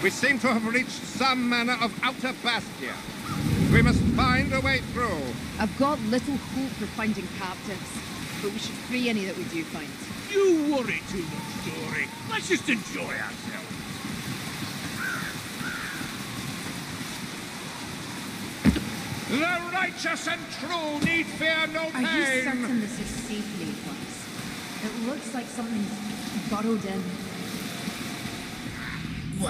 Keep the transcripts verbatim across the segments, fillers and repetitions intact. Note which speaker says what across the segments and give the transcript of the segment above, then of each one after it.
Speaker 1: We seem to have reached some manner of outer bastion. We must find a way through.
Speaker 2: I've got little hope for finding captives, but we should free any that we do find.
Speaker 3: You worry too much, Dory. Let's just enjoy ourselves.
Speaker 1: The righteous and true need fear no pain.
Speaker 2: Are you certain this is safe laid once? It looks like something's burrowed in.
Speaker 3: What?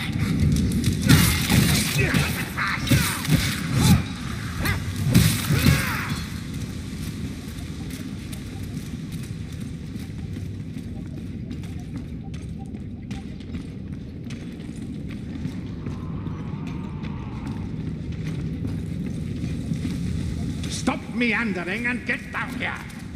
Speaker 1: Stop meandering and get down here.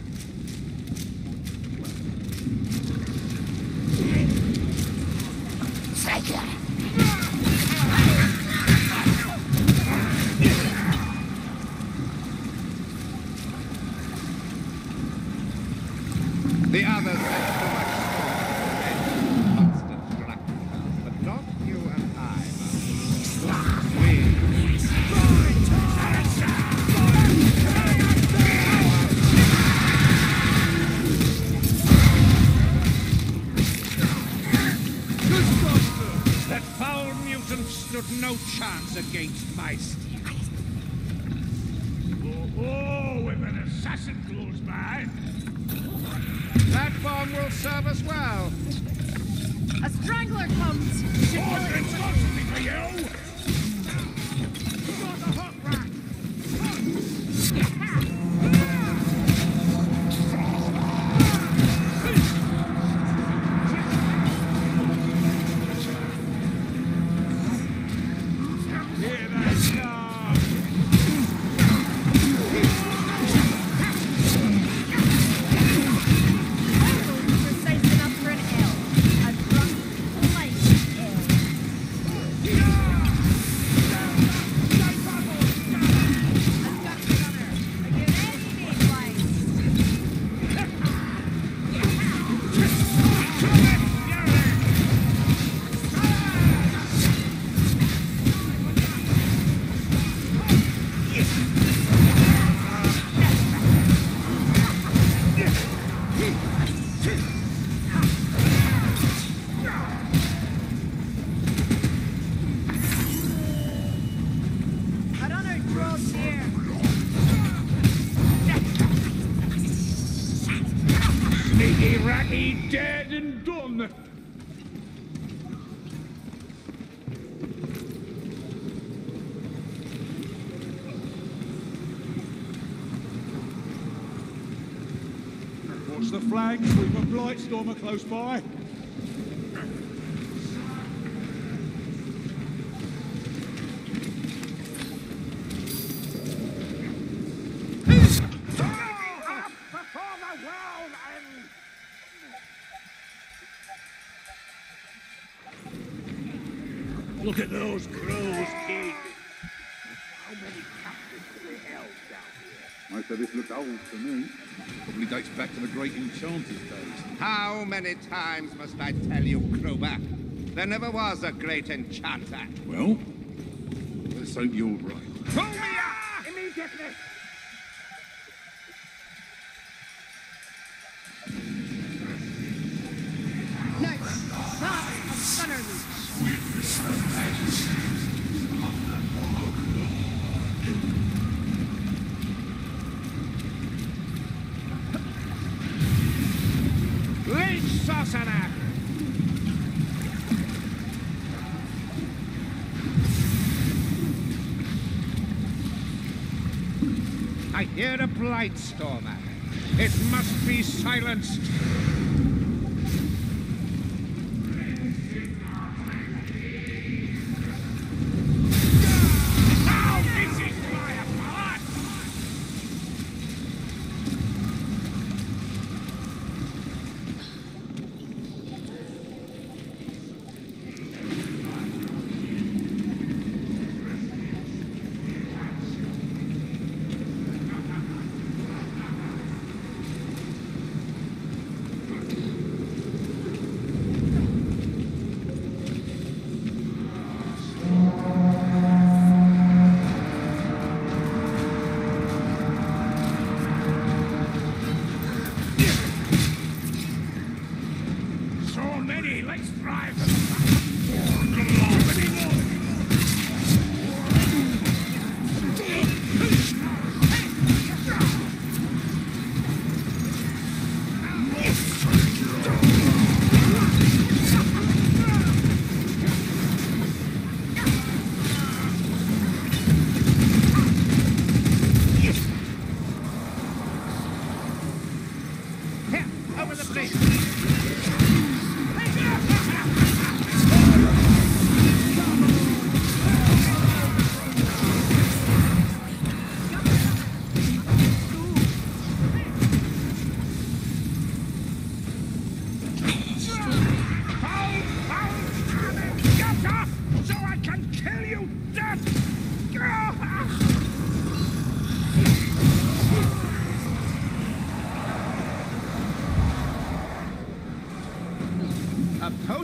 Speaker 1: The others had too much storm constant Drachenfels, but not you and I, Master. We... That foul mutant stood no chance against my steel.
Speaker 3: Oh, oh, with an assassin close by.
Speaker 1: That bomb will serve us well.
Speaker 2: A strangler comes! Should kill it
Speaker 3: Responsibility for you!
Speaker 1: You got the hook rack! Hear that sound?
Speaker 2: precise enough for an L. A drunk, light L. A duck runner. Are you ready, mayflies? A runner draws near.
Speaker 3: Sneaky ratty, dead and done.
Speaker 4: Watch the flags, we've a Blightstormer close by.
Speaker 1: Before the world ends!
Speaker 3: Look at those crows, King. How many captives have they held down here?
Speaker 4: Most of this looks old to me. Probably dates back to the great enchanter's days.
Speaker 1: How many times must I tell you, Crowback? There never was a great enchanter.
Speaker 4: Well, let's hope you're right.
Speaker 1: Pull me up! Immediately!
Speaker 2: No, that's a stunner loop.
Speaker 1: Leech Sorcerer! I hear a Blightstormer. It must be silenced.
Speaker 3: Now this is my apart!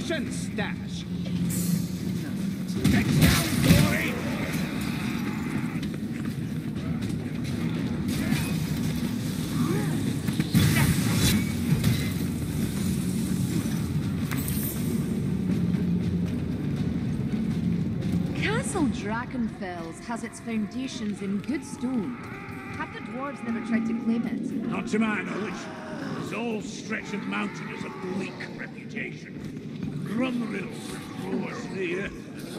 Speaker 1: munition stash.
Speaker 3: Get down, Dory!
Speaker 2: Castle Drachenfels has its foundations in good stone. Have the dwarves never tried to claim it?
Speaker 3: Not to my knowledge. This whole stretch of mountain has a bleak reputation. Grumrill roars here.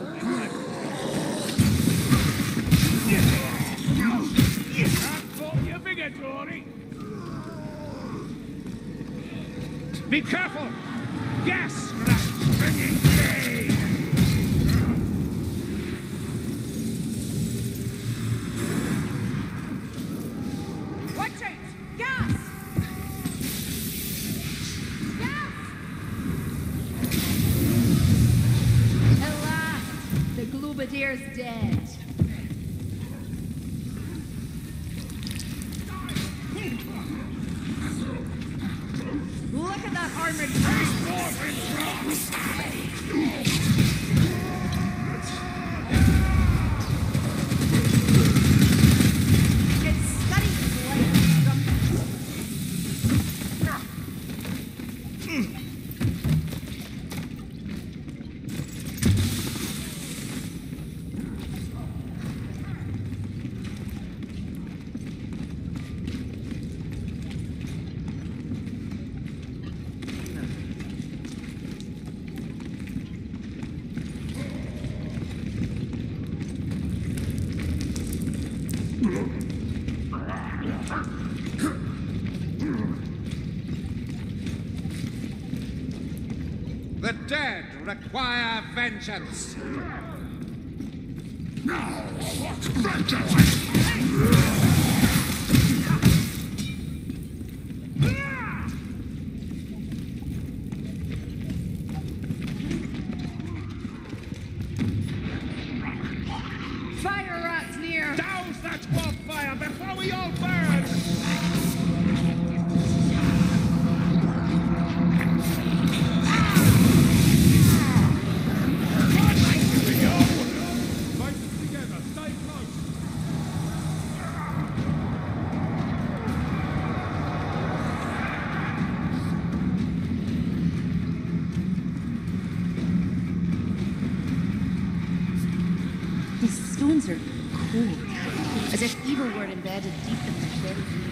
Speaker 3: Can't fault your bigger, Dory.
Speaker 1: Be careful! Gas rats bringing pain!
Speaker 2: Watch out! Gas! Gas! Alas, the Globadier's dead. Look at that armored It's stunning light
Speaker 1: The dead require vengeance.
Speaker 3: Now, what vengeance?
Speaker 2: fire rats near.
Speaker 1: Douse that wildfire before we all burn! Together, stay close.
Speaker 2: These stones are cold, as if evil were embedded deep in their very being.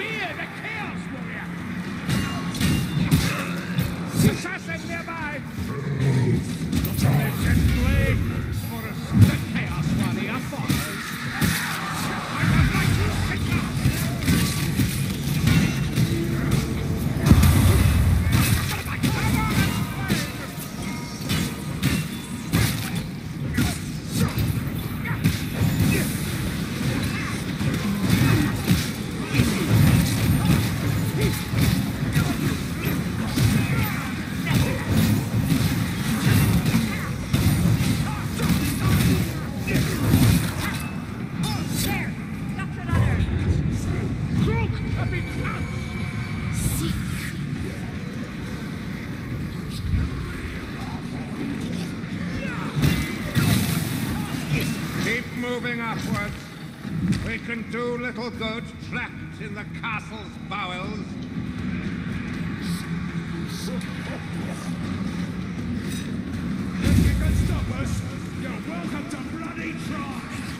Speaker 3: Fear the Chaos Warrior!
Speaker 1: Assassin nearby!
Speaker 3: Gently!
Speaker 1: For us, the Chaos Warrior follows. I would like to pick up! Moving upwards, we can do little good trapped in the castle's bowels.
Speaker 3: If you can stop us, you're welcome to bloody try!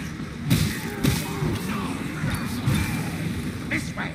Speaker 1: This way!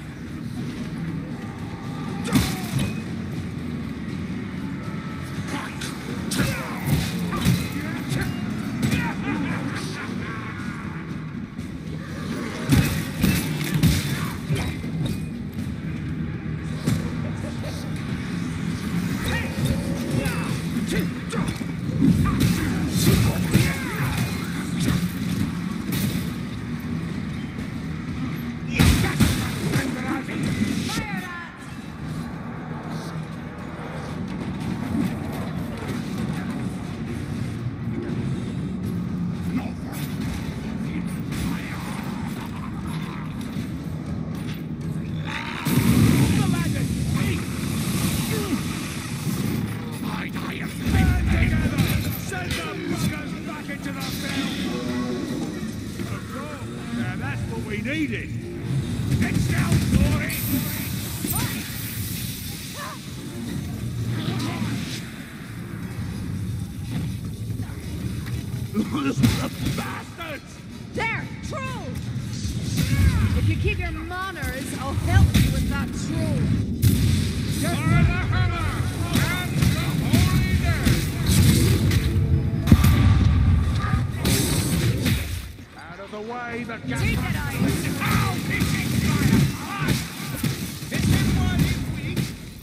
Speaker 3: Needed. It's down, Glory! Bastards!
Speaker 2: There! Troll! If you keep your manners, I'll help you with that troll.
Speaker 1: For the hammer and the holy dead!
Speaker 3: Out of the way, the
Speaker 2: Take it,
Speaker 3: gas...
Speaker 2: I...
Speaker 1: Ow! It's in fire! Hit him while he's weak!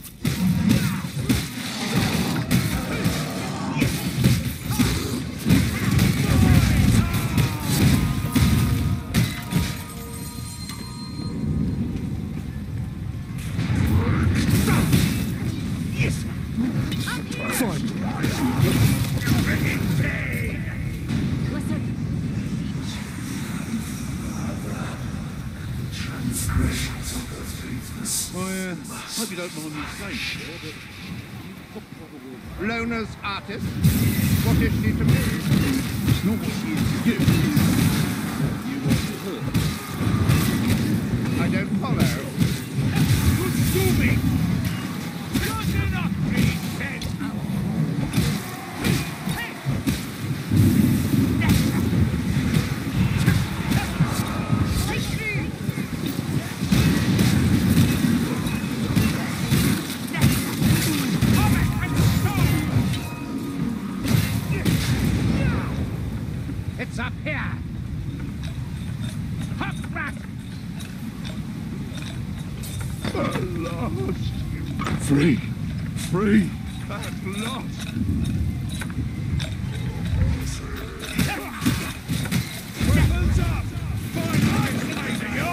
Speaker 4: I uh, hope you don't mind me saying, sir, but you've got probable...
Speaker 1: Loner's artist? What is she to me?
Speaker 4: It's not what she is to you. What you want to her.
Speaker 1: I don't follow.
Speaker 3: Do me! Good enough, Reed, then!
Speaker 1: It's up here! Hop back!
Speaker 4: At last! Free! Free! At last!
Speaker 3: Weapons up! Find life, baby, yo!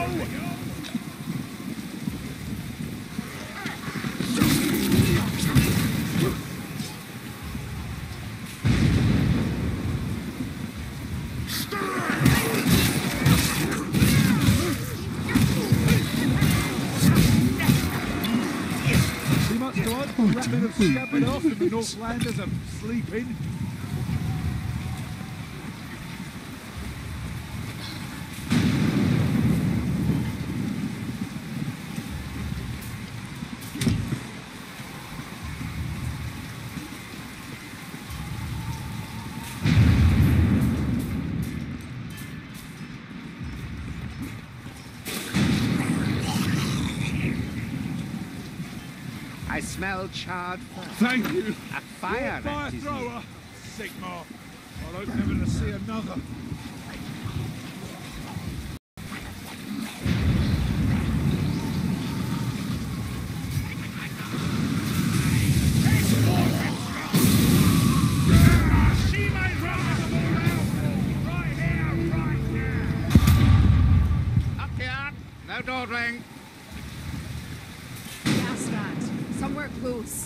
Speaker 4: Too much blood? Rapping have scampered off and the Northlanders are sleeping.
Speaker 1: smell charred fur.
Speaker 4: Thank you.
Speaker 1: A fire
Speaker 4: Fire
Speaker 1: rat is
Speaker 4: thrower, Sigmar. I hope never to see another.
Speaker 1: No dawdling.
Speaker 2: Gas rat. Somewhere close.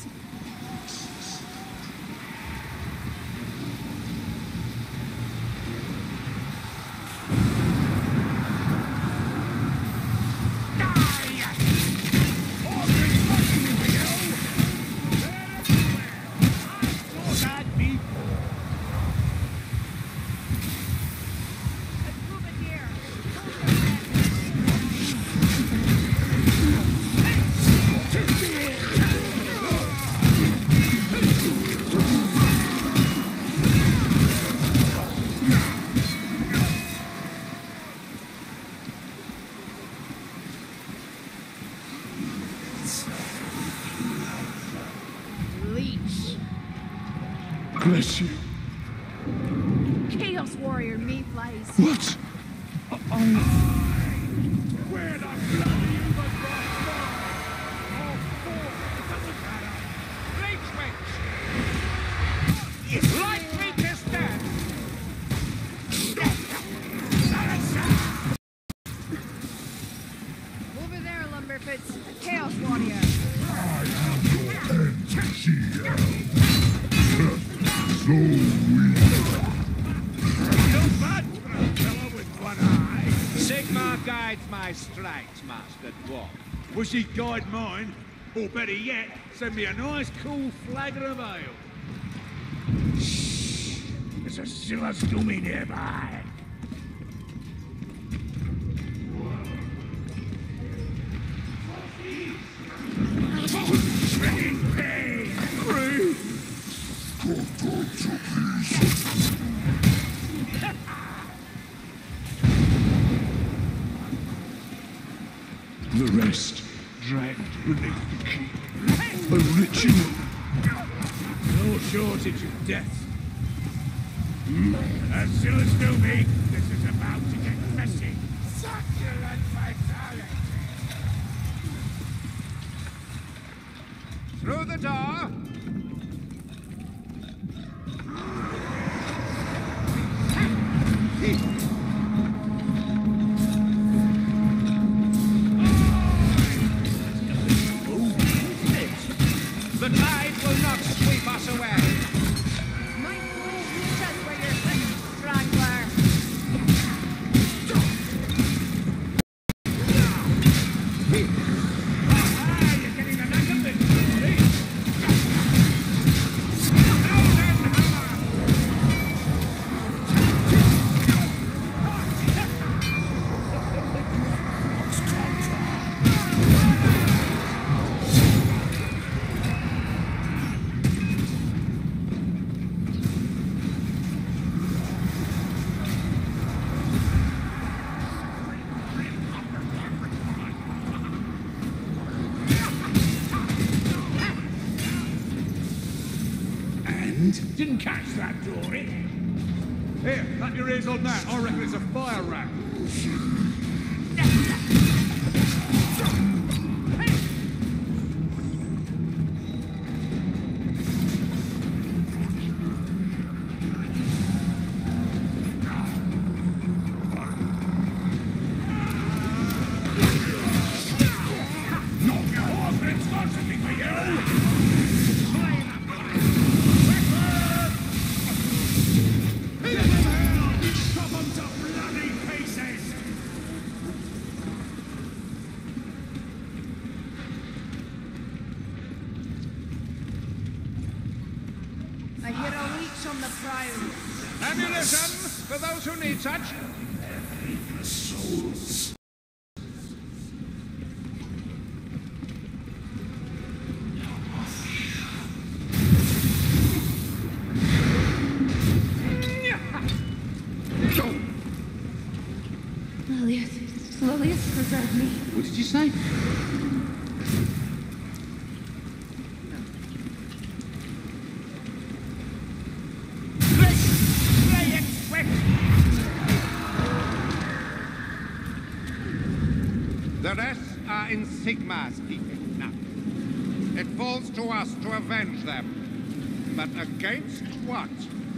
Speaker 4: Bless you.
Speaker 2: Chaos warrior Mayflies.
Speaker 4: What? I... I...
Speaker 3: Where the bloody you got Oh, four. It doesn't matter. Bleach witch. Light weak is dead.
Speaker 2: Over there, Lumberfoots. Chaos warrior.
Speaker 5: I am your end, G L. So weak.
Speaker 3: No bad for a fellow with one eye.
Speaker 1: Sigmar guides my strikes, Master Dwarf.
Speaker 3: Wish he'd guide mine. Or better yet, send me a nice cool flagon of ale. Shh. There's a Zilla Stoomy nearby. Shredding pain! Free!
Speaker 5: The rest dragged beneath the keep. A ritual.
Speaker 3: No shortage of death. As Zilla Stoomy, this is about to get messy. Succulent vitality!
Speaker 1: Through the door. The tide will not sweep us away.
Speaker 2: Might meet us where you're sitting, strangler.
Speaker 3: Ah, you're getting the knack of this, buddy. Didn't catch that, Dory.
Speaker 4: Here, clap your ears on that. I reckon it's a fire rat.
Speaker 2: I hear a leech on the prow.
Speaker 1: Ammunition for those who need such.
Speaker 2: Lilius, Lilius, preserve me.
Speaker 1: What did you say? are in Sigmar's keeping now. It falls to us to avenge them. But against what?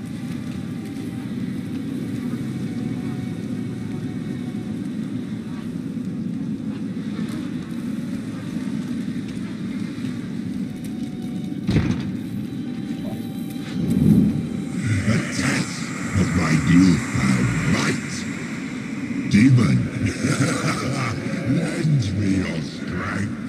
Speaker 5: Of my newfound might. Demon, lend me your strength.